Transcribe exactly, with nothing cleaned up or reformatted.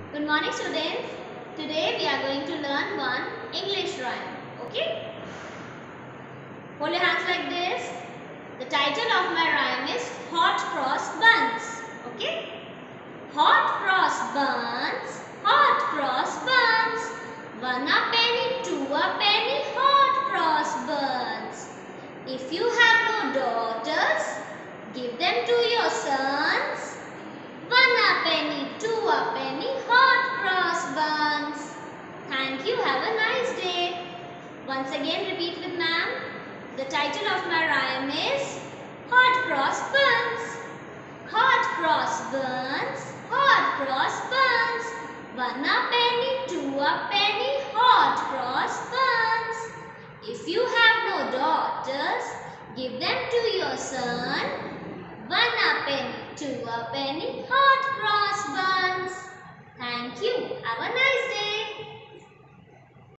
Good morning, students. Today we are going to learn one English rhyme. Okay? Hold your hands like this. The title of my rhyme is Hot Cross Buns. Okay? Hot cross buns, hot cross buns. One a penny, two a penny, hot cross buns. If you have no daughters, give them to your sons. One a penny, two a penny, hot cross buns. Thank you. Have a nice day. Once again repeat with ma'am. The title of my rhyme is Hot Cross Buns. Hot cross buns, hot cross buns. One a penny, two a penny, hot cross buns. If you have no daughters, give them to your son. One a penny, two a penny, hot cross buns. Thank you. Have a nice